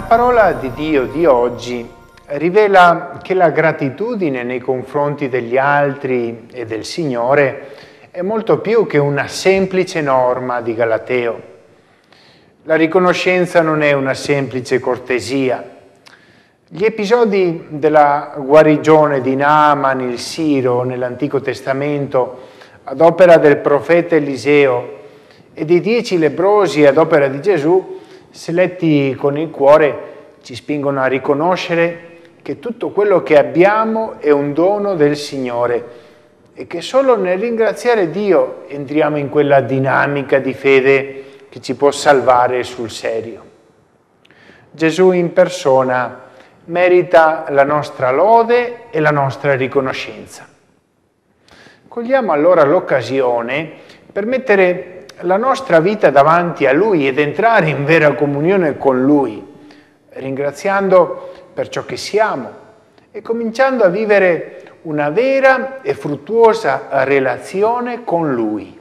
parola di Dio di oggi rivela che la gratitudine nei confronti degli altri e del Signore è molto più che una semplice norma di Galateo. La riconoscenza non è una semplice cortesia. Gli episodi della guarigione di Naaman il Siro nell'Antico Testamento ad opera del profeta Eliseo e dei 10 lebbrosi ad opera di Gesù, se letti con il cuore, ci spingono a riconoscere che tutto quello che abbiamo è un dono del Signore e che solo nel ringraziare Dio entriamo in quella dinamica di fede che ci può salvare sul serio. Gesù in persona merita la nostra lode e la nostra riconoscenza. Cogliamo allora l'occasione per mettere la nostra vita davanti a Lui ed entrare in vera comunione con Lui, ringraziando per ciò che siamo e cominciando a vivere una vera e fruttuosa relazione con Lui.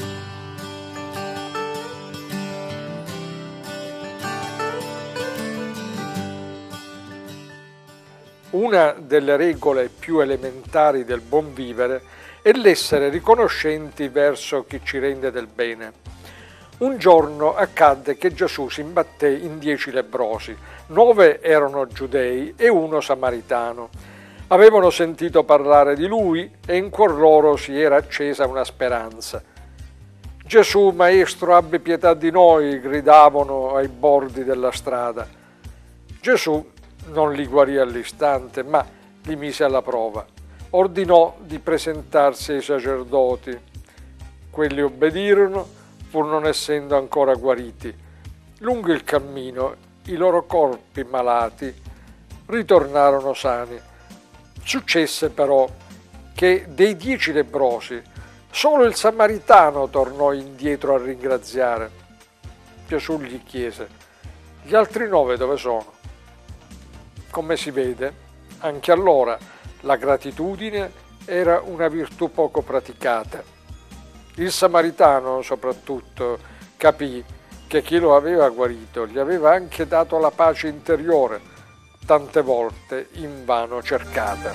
Una delle regole più elementari del buon vivere è l'essere riconoscenti verso chi ci rende del bene. Un giorno accadde che Gesù si imbatté in 10 lebbrosi, 9 erano giudei e 1 samaritano. Avevano sentito parlare di lui e in cuor loro si era accesa una speranza. Gesù, Maestro, abbi pietà di noi, gridavano ai bordi della strada. Gesù non li guarì all'istante, ma li mise alla prova. Ordinò di presentarsi ai sacerdoti. Quelli obbedirono, pur non essendo ancora guariti. Lungo il cammino, i loro corpi malati ritornarono sani. Successe però che dei 10 lebbrosi, solo il samaritano tornò indietro a ringraziare. Gesù gli chiese: gli altri 9 dove sono? Come si vede, anche allora la gratitudine era una virtù poco praticata. Il samaritano, soprattutto, capì che chi lo aveva guarito gli aveva anche dato la pace interiore, tante volte invano cercata.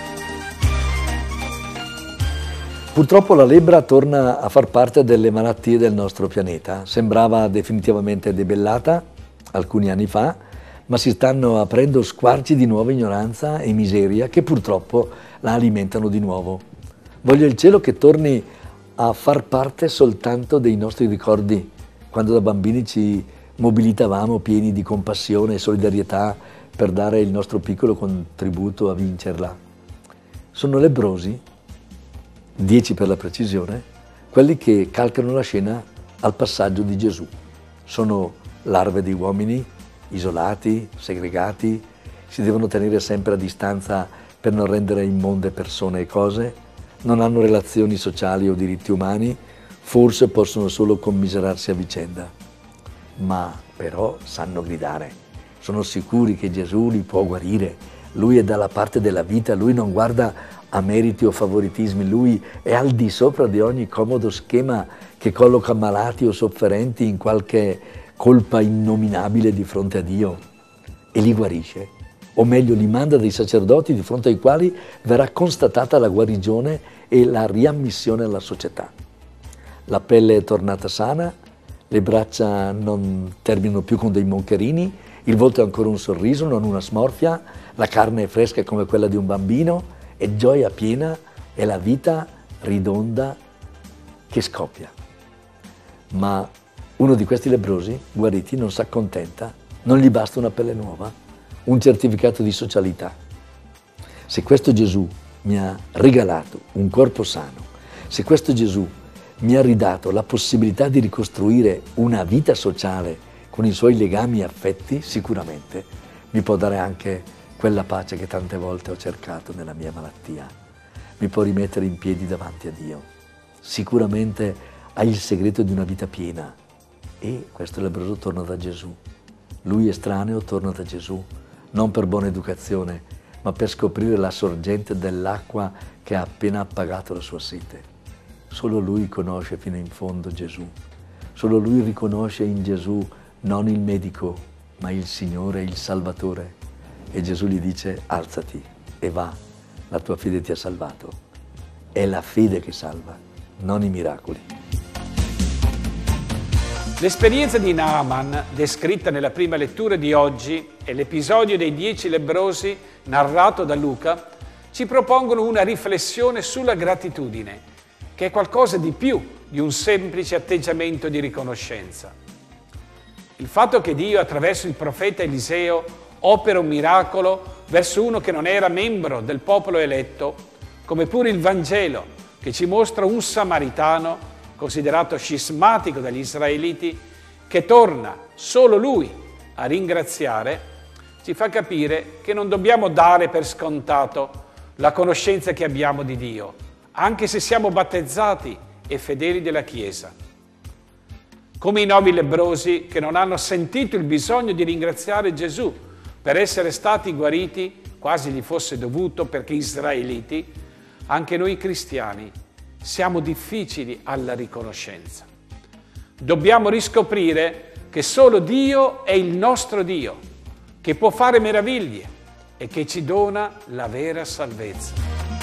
Purtroppo la lebbra torna a far parte delle malattie del nostro pianeta. Sembrava definitivamente debellata alcuni anni fa, ma si stanno aprendo squarci di nuova ignoranza e miseria che purtroppo la alimentano di nuovo. Voglio il cielo che torni a far parte soltanto dei nostri ricordi, quando da bambini ci mobilitavamo pieni di compassione e solidarietà per dare il nostro piccolo contributo a vincerla. Sono lebbrosi, 10 per la precisione, quelli che calcano la scena al passaggio di Gesù. Sono larve di uomini, isolati, segregati, si devono tenere sempre a distanza per non rendere immonde persone e cose, non hanno relazioni sociali o diritti umani, forse possono solo commiserarsi a vicenda. Ma però sanno gridare, sono sicuri che Gesù li può guarire, Lui è dalla parte della vita, Lui non guarda a meriti o favoritismi, Lui è al di sopra di ogni comodo schema che colloca malati o sofferenti in qualche colpa innominabile di fronte a Dio e li guarisce, o meglio li manda dei sacerdoti di fronte ai quali verrà constatata la guarigione e la riammissione alla società. La pelle è tornata sana, le braccia non terminano più con dei moncherini, il volto è ancora un sorriso, non una smorfia, la carne è fresca come quella di un bambino, è gioia piena, è la vita ridonda che scoppia. Ma uno di questi lebbrosi, guariti, non si accontenta, non gli basta una pelle nuova, un certificato di socialità. Se questo Gesù mi ha regalato un corpo sano, se questo Gesù mi ha ridato la possibilità di ricostruire una vita sociale con i suoi legami e affetti, sicuramente mi può dare anche quella pace che tante volte ho cercato nella mia malattia. Mi può rimettere in piedi davanti a Dio. Sicuramente ha il segreto di una vita piena. E questo lebbroso torna da Gesù. Lui estraneo torna da Gesù, non per buona educazione, ma per scoprire la sorgente dell'acqua che ha appena appagato la sua sete. Solo Lui conosce fino in fondo Gesù. Solo Lui riconosce in Gesù non il medico, ma il Signore, il Salvatore. E Gesù gli dice: alzati e va, la tua fede ti ha salvato. È la fede che salva, non i miracoli. L'esperienza di Naaman, descritta nella prima lettura di oggi, e l'episodio dei 10 lebbrosi, narrato da Luca, ci propongono una riflessione sulla gratitudine, che è qualcosa di più di un semplice atteggiamento di riconoscenza. Il fatto che Dio, attraverso il profeta Eliseo, opera un miracolo verso uno che non era membro del popolo eletto, come pure il Vangelo, che ci mostra un samaritano considerato scismatico dagli israeliti, che torna solo lui a ringraziare, ci fa capire che non dobbiamo dare per scontato la conoscenza che abbiamo di Dio, anche se siamo battezzati e fedeli della Chiesa. Come i 9 lebbrosi che non hanno sentito il bisogno di ringraziare Gesù per essere stati guariti, quasi gli fosse dovuto perché israeliti, anche noi cristiani siamo difficili alla riconoscenza. Dobbiamo riscoprire che solo Dio è il nostro Dio, che può fare meraviglie e che ci dona la vera salvezza.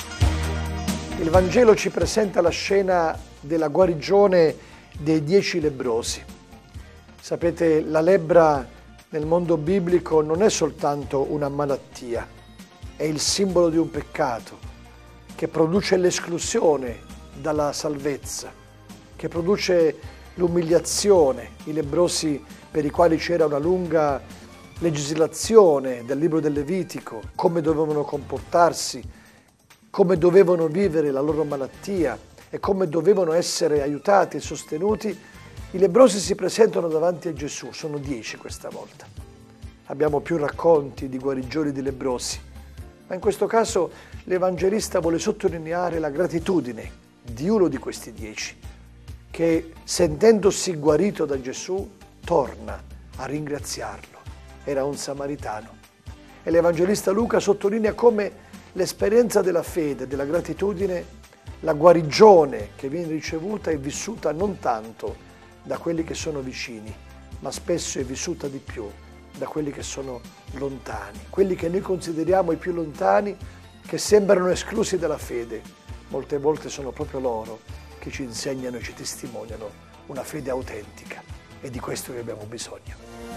Il Vangelo ci presenta la scena della guarigione dei 10 lebbrosi. Sapete, la lebbra nel mondo biblico non è soltanto una malattia, è il simbolo di un peccato che produce l'esclusione dalla salvezza, che produce l'umiliazione. I lebbrosi, per i quali c'era una lunga legislazione del libro del Levitico, come dovevano comportarsi, come dovevano vivere la loro malattia e come dovevano essere aiutati e sostenuti, i lebbrosi si presentano davanti a Gesù. Sono 10 questa volta. Abbiamo più racconti di guarigioni di lebbrosi, ma in questo caso l'Evangelista vuole sottolineare la gratitudine di uno di questi 10, che sentendosi guarito da Gesù torna a ringraziarlo. Era un samaritano. E l'Evangelista Luca sottolinea come l'esperienza della fede, della gratitudine, la guarigione che viene ricevuta è vissuta non tanto da quelli che sono vicini, ma spesso è vissuta di più da quelli che sono lontani, quelli che noi consideriamo i più lontani, che sembrano esclusi dalla fede. Molte volte sono proprio loro che ci insegnano e ci testimoniano una fede autentica, e di questo che abbiamo bisogno.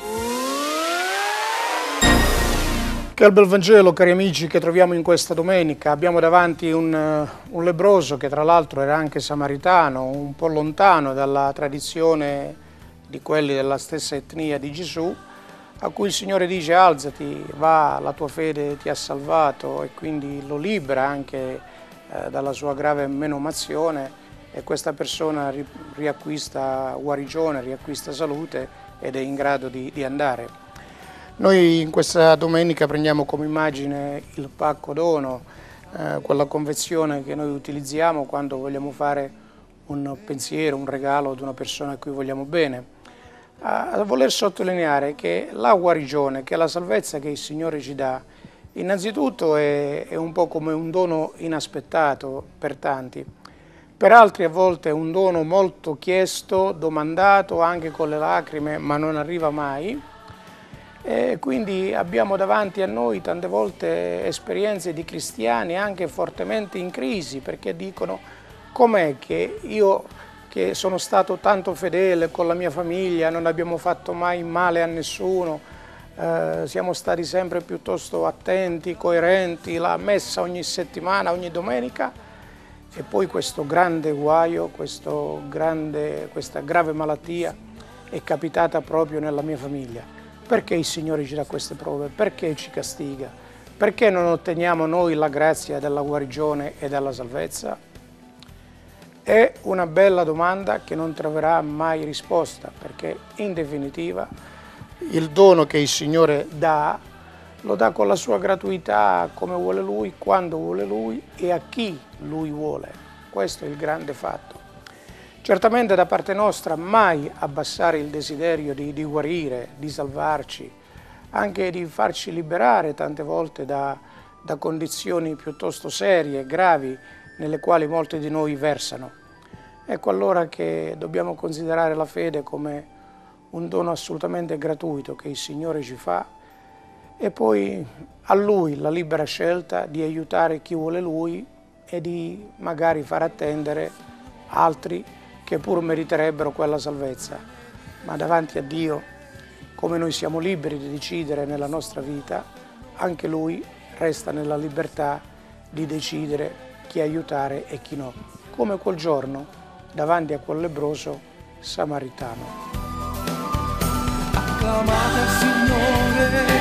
Che bel Vangelo, cari amici, che troviamo in questa domenica. Abbiamo davanti un lebbroso che tra l'altro era anche samaritano, un po' lontano dalla tradizione di quelli della stessa etnia di Gesù, a cui il Signore dice: alzati, va, la tua fede ti ha salvato, e quindi lo libera anche dalla sua grave menomazione, e questa persona riacquista guarigione, riacquista salute ed è in grado di andare. Noi in questa domenica prendiamo come immagine il pacco dono, quella confezione che noi utilizziamo quando vogliamo fare un pensiero, un regalo ad una persona a cui vogliamo bene, a voler sottolineare che la guarigione, che è la salvezza che il Signore ci dà, innanzitutto è un po' come un dono inaspettato per tanti, per altri a volte è un dono molto chiesto, domandato anche con le lacrime, ma non arriva mai. E quindi abbiamo davanti a noi tante volte esperienze di cristiani anche fortemente in crisi, perché dicono: com'è che io, che sono stato tanto fedele con la mia famiglia, non abbiamo fatto mai male a nessuno, siamo stati sempre piuttosto attenti, coerenti, la messa ogni settimana, ogni domenica, e poi questo grande guaio, questa grave malattia è capitata proprio nella mia famiglia. Perché il Signore ci dà queste prove? Perché ci castiga? Perché non otteniamo noi la grazia della guarigione e della salvezza? È una bella domanda che non troverà mai risposta, perché in definitiva il dono che il Signore dà, lo dà con la sua gratuità, come vuole Lui, quando vuole Lui e a chi Lui vuole. Questo è il grande fatto. Certamente da parte nostra mai abbassare il desiderio di guarire, di salvarci, anche di farci liberare tante volte da condizioni piuttosto serie, gravi, nelle quali molti di noi versano. Ecco allora che dobbiamo considerare la fede come un dono assolutamente gratuito che il Signore ci fa, e poi a Lui la libera scelta di aiutare chi vuole Lui e di magari far attendere altri che pur meriterebbero quella salvezza. Ma davanti a Dio, come noi siamo liberi di decidere nella nostra vita, anche Lui resta nella libertà di decidere chi aiutare e chi no, come quel giorno davanti a quel lebbroso samaritano. Acclamate il Signore.